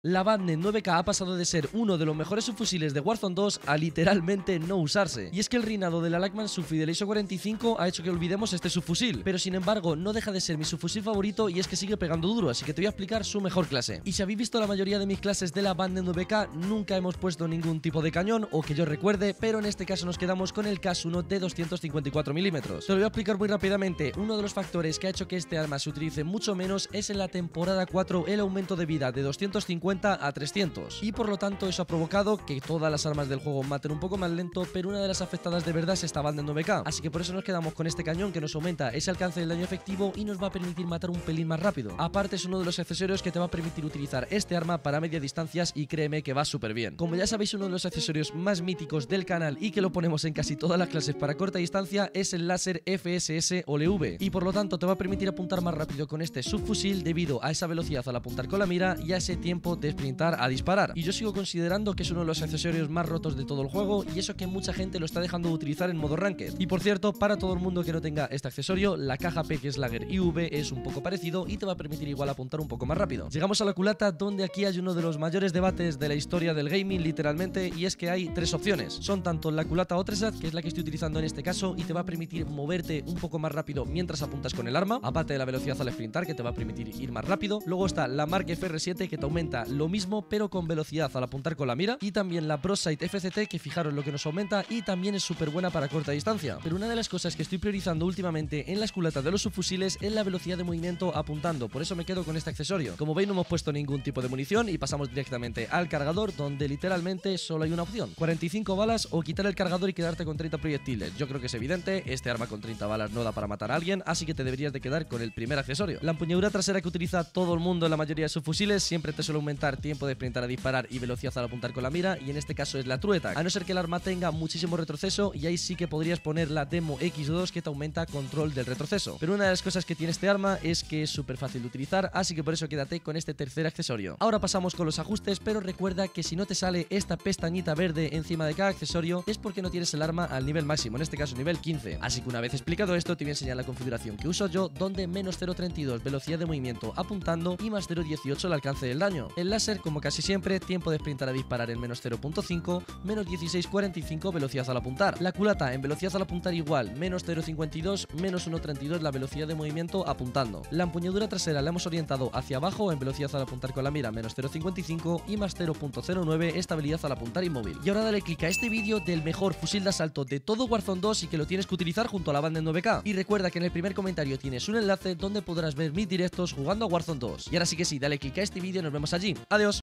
La Bandit 9K ha pasado de ser uno de los mejores subfusiles de Warzone 2 a literalmente no usarse. Y es que el reinado de la Lachmann Sub y del ISO 45 ha hecho que olvidemos este subfusil, pero sin embargo no deja de ser mi subfusil favorito y es que sigue pegando duro, así que te voy a explicar su mejor clase. Y si habéis visto la mayoría de mis clases de la Bandit 9K, nunca hemos puesto ningún tipo de cañón o que yo recuerde, pero en este caso nos quedamos con el KAS-1 de 254 mm. Te lo voy a explicar muy rápidamente. Uno de los factores que ha hecho que este arma se utilice mucho menos es en la temporada 4 el aumento de vida de 250 a 300, y por lo tanto eso ha provocado que todas las armas del juego maten un poco más lento, pero una de las afectadas de verdad es esta Bandit 9K, así que por eso nos quedamos con este cañón que nos aumenta ese alcance del daño efectivo y nos va a permitir matar un pelín más rápido. Aparte es uno de los accesorios que te va a permitir utilizar este arma para media distancias y créeme que va súper bien. Como ya sabéis, uno de los accesorios más míticos del canal y que lo ponemos en casi todas las clases para corta distancia es el láser FSS OLV, y por lo tanto te va a permitir apuntar más rápido con este subfusil debido a esa velocidad al apuntar con la mira y a ese tiempo de sprintar a disparar. Y yo sigo considerando que es uno de los accesorios más rotos de todo el juego, y eso que mucha gente lo está dejando de utilizar en modo ranked. Y por cierto, para todo el mundo que no tenga este accesorio, la caja PX Lager IV es un poco parecido y te va a permitir igual apuntar un poco más rápido. Llegamos a la culata, donde aquí hay uno de los mayores debates de la historia del gaming literalmente, y es que hay tres opciones. Son tanto la culata Otresat, que es la que estoy utilizando en este caso y te va a permitir moverte un poco más rápido mientras apuntas con el arma, aparte de la velocidad al sprintar que te va a permitir ir más rápido. Luego está la Mark FR7, que te aumenta lo mismo pero con velocidad al apuntar con la mira, y también la ProSight FCT, que fijaros lo que nos aumenta y también es súper buena para corta distancia. Pero una de las cosas que estoy priorizando últimamente en las culatas de los subfusiles es la velocidad de movimiento apuntando, por eso me quedo con este accesorio. Como veis, no hemos puesto ningún tipo de munición y pasamos directamente al cargador, donde literalmente solo hay una opción: 45 balas o quitar el cargador y quedarte con 30 proyectiles. Yo creo que es evidente, este arma con 30 balas no da para matar a alguien, así que te deberías de quedar con el primer accesorio. La empuñadura trasera que utiliza todo el mundo en la mayoría de subfusiles siempre te suele aumentar tiempo de sprintar a disparar y velocidad al apuntar con la mira, y en este caso es la True Attack, a no ser que el arma tenga muchísimo retroceso, y ahí sí que podrías poner la Demo X2, que te aumenta control del retroceso. Pero una de las cosas que tiene este arma es que es súper fácil de utilizar, así que por eso quédate con este tercer accesorio. Ahora pasamos con los ajustes, pero recuerda que si no te sale esta pestañita verde encima de cada accesorio es porque no tienes el arma al nivel máximo, en este caso nivel 15. Así que una vez explicado esto, te voy a enseñar la configuración que uso yo, donde menos 0.32 velocidad de movimiento apuntando y más 0.18 el alcance del daño. El láser, como casi siempre, tiempo de sprintar a disparar en menos 0.5, menos 16.45 velocidad al apuntar. La culata en velocidad al apuntar igual, menos 0.52, menos 1.32 la velocidad de movimiento apuntando. La empuñadura trasera la hemos orientado hacia abajo en velocidad al apuntar con la mira, menos 0.55 y más 0.09 estabilidad al apuntar inmóvil. Y ahora dale clic a este vídeo del mejor fusil de asalto de todo Warzone 2 y que lo tienes que utilizar junto a la Bandit 9K. Y recuerda que en el primer comentario tienes un enlace donde podrás ver mis directos jugando a Warzone 2. Y ahora sí que sí, dale clic a este vídeo y nos vemos allí. Adiós.